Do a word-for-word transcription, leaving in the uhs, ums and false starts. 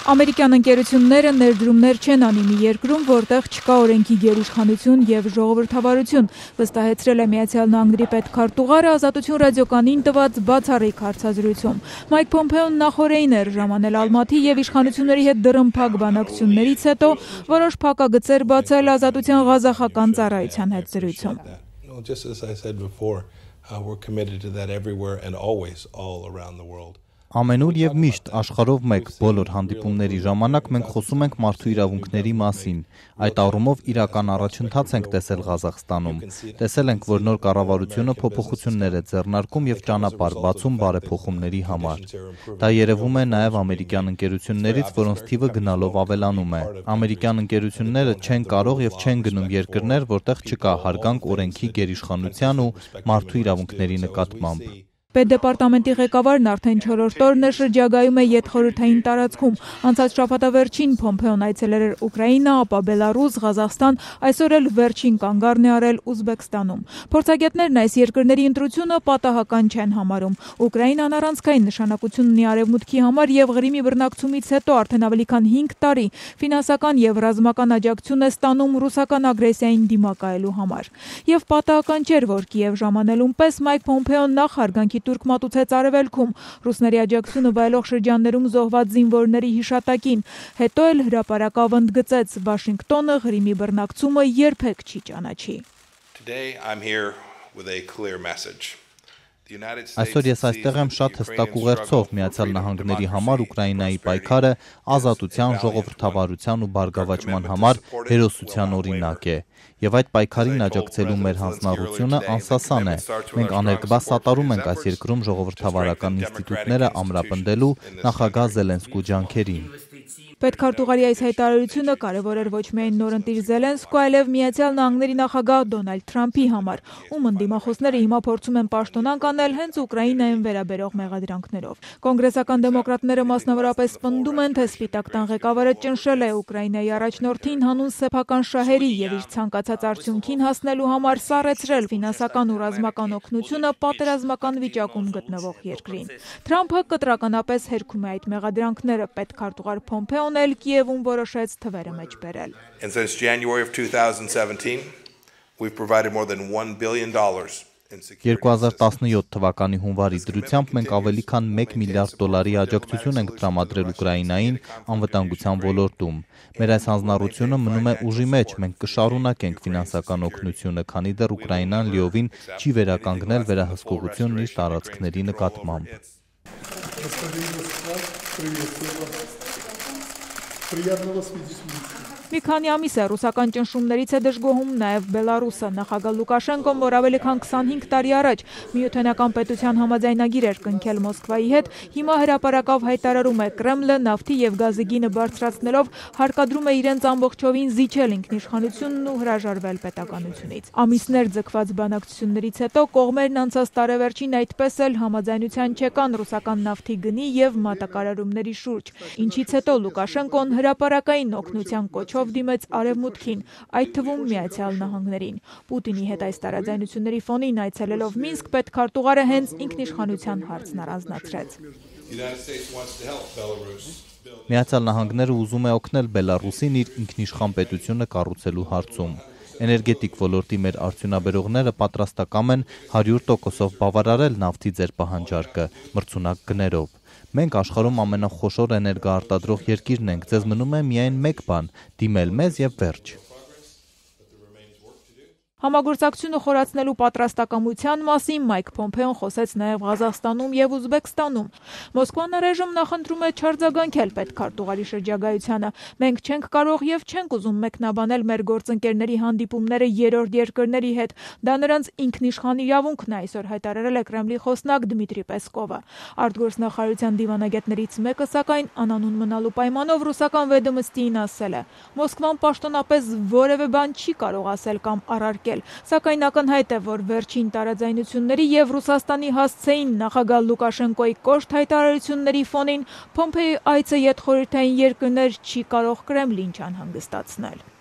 Ամերիկյան ընկերությունները ներդրումներ չեն անի մի երկրում, որտեղ չկա օրենքի գերիշխանություն և ժողովրդավարություն, վստահեցրել է Միացյալ Նահանգների պետքարտուղարը Ազատություն ռադիոկայանին տված բացառիկ հարցազրույցում։ Մայք Փոմփեոն նախօրեին էր ժամանել Ալմաթի և իշխանությունների հետ դռնփակ բանակցություններից հետո որոշ փակագծեր բացել Ազատության ղազախական ծառայության հետ զրույցում։ Just as I said before, uh, we're committed to that everywhere and always all around the world. Ամենուր և միշտ աշխարհով մեկ բոլոր հանդիպումների ժամանակ մենք խոսում ենք մարդու իրավունքների մասին։ Այդ առումով իրական առաջընթաց ենք տեսել Ղազախստանում։ Տեսել ենք, որ նոր կառավարությունը փոփոխություններ է ձեռնարկում և ճանապարհ բացում բարեփոխումների համար։ Դա երևում է նաև ամերիկյան ընկերություններից, որոնց թիվը գնալով ավելանում է։ Ամերիկյան ընկերությունները չեն կարող և չեն գնում երկրներ, որտեղ չկա հարգանք օրենքի գերիշխանության ու մարդու իրավունքների նկատմամբ։ Պետդեպարտամենտի ղեկավարն արդեն չորրորդ օրն է շրջագայում է ետխորհրդային տարածքում։ Անցած շաբաթավերջին Փոմփեոն այցելել էր Ուկրաինա, ապա Բելարուս, Ղազախստան, այսօր էլ վերջին կանգառն է արել Ուզբեկստանում։ Փորձագետներն այս երկրների ընտրությունը պատահական չեն համարում։ Ուկրաինան առանցքային նշանակություն ունի Արևմուտքի համար և Ղրիմի բռնակցումից հետո արդեն ավելի քան հինգ տարի ֆինանսական և ռազմական աջակցություն է ստանում ռուսական ագրեսիային դիմակայելու համար։ Եվ պատահական չէր, որ Կիև ժամանելուն պես Մայք Փոմփեոն նախ հարգանքի տուրք մատուցեց Արևելքում, ռուսների աջակցությունը վայելող շրջաններում զոհված զինվորների հիշատակին, հետո էլ հրապարակավ ընդգծեց Վաշինգտոնը Ղրիմի բռնակցումը երբեք չի ճանաչի։ Այսօր ես այստեղ եմ շատ հստակ ուղերձով Միացյալ Նահանգների համար Ուկրաինայի պայքարը ազատության, ժողովրդավարության ու բարգավաճման համար հերոսության օրինակ է։ Եվ այդ պայքարին աջակցելու մեր հանձնառությունը անսասան է։ Մենք աներկբա սատարում ենք այս երկրում ժողովրդավարական ինստիտուտները ամրապնդելու նախագահ Զելենսկու ջանքերին։ Պետքարտուղարի այս հայտարարությունը կարևոր էր ոչ միայն նորընտիր Զելենսկու, այլև Միացյալ Նահանգների նախագահ Դոնալդ Թրամփի համար, ում ընդդիմախոսները հիմա փորձում են պաշտոնանկ անել հենց Ուկրաինային վերաբերող մեղադրանքներով։ Կոնգրեսական դեմոկրատները մասնավորապես պնդում են, թե Սպիտակ տան ղեկավարը ճնշել է Ուկրաինայի առաջնորդին հանուն սեփական շահերի և իր ցանկացած արդյունքին հասնելու համար սառեցրել ֆինանսական ու ռազմական օգնությունը պատերազմական վիճակում գտնվող երկրին։ Թրամփը կտրականապես հերքում է այդ մեղադրանքները, պետքարտուղար Փոմփեոն էլ Կիևում որոշեց թվերը մեջ բերել։ And since January of two thousand seventeen, we've provided more than one billion dollars. երկու հազար տասնյոթ թվականի հունվարի դրությամբ մենք ավելի քան մեկ միլիարդ դոլարի աջակցություն ենք տրամադրել Ուկրաինային անվտանգության ոլորտում։ Մեր այս հանձնառությունը մնում է ուժի մեջ, մենք կշարունակենք ֆինանսական օգնությունը, քանի դեռ Ուկրաինան լիովին չի վերականգնել վերահսկողությունն իր տարածքների նկատմամբ։ Մի քանի ամիս է ռուսական ճնշումներից է դժգոհում նաև Բելարուսը։ Նախագահ Լուկաշենկոն, որ ավելի քան քսանհինգ տարի առաջ միութենական պետության համաձայնագիր էր կնքել Մոսկվայի հետ, հիմա հրապարակավ հայտարարում է Կրեմլը նավթի և գազի գինը բարձրացնելով հարկադրում է իրենց ամբողջովին զիջել ինքնիշխանությունն ու հրաժարվել պետականությունից։ Ամիսներ ձգված բանակցություններից հետո կողմերն անցած տարեվերջին այդպես էլ համաձայնության չեկան ռուսական նավթի գնի և մատակարարումների շուրջ, ինչից հետո Լուկաշենկոն հրապարակային օգնության կոչով դիմեց Արևմուտքին, այդ թվում Միացյալ Նահանգներին։ Պուտինի հետ այս տարաձայնությունների ֆոնին այցելելով Մինսկ, պետքարտուղարը հենց ինքնիշխանության հարցն առանձնացրեց։ Միացյալ Նահանգները ուզում է օգնել Բելարուսին իր ինքնիշխան պետությունը կառուցելու հարցում։ Էներգետիկ ոլորտի մեր արդյունաբերողները պատրաստակամ են հարյուր տոկոսով բավարարել նավթի ձեր պահանջարկը մրցունակ գներով։ Մենք աշխարհում ամենախոշոր էներգոարտադրող երկիրն ենք, ձեզ մնում է միայն մեկ բան՝ դիմել մեզ և վերջ։ Համագործակցությունը խորացնելու պատրաստակամության մասին Մայք Փոմփեոն խոսեց նաև Ղազախստանում և Ուզբեկստանում։ Մոսկվան առայժմ նախընտրում է չարձագանքել պետքարտուղարի շրջագայությանը։ Մենք չենք կարող և չենք ուզում մեկնաբանել մեր գործընկերների հանդիպումները երրորդ երկրների հետ։ Դա նրանց ինքնիշխան իրավունքն է, այսօր հայտարարել է Կրեմլի խոսնակ Դմիտրի Պեսկովը։ Արտգործնախարարության դիվանագետներից մեկը, սակայն անանուն մնալու պայմանով ռուսական Վեդոմստիին ասել է. Մոսկվան պաշտոնապես որևէ բան չի կարող ասել կամ առարկել, սակայն ակնհայտ է, որ վերջին տարաձայնությունների և Ռուսաստանի հասցեին նախագահ Լուկաշենկոյի կոշտ հայտարարությունների ֆոնին Փոմփեոյի այցը ետխորհրդային երկրներ չի կարող Կրեմլին չանհանգստացնել։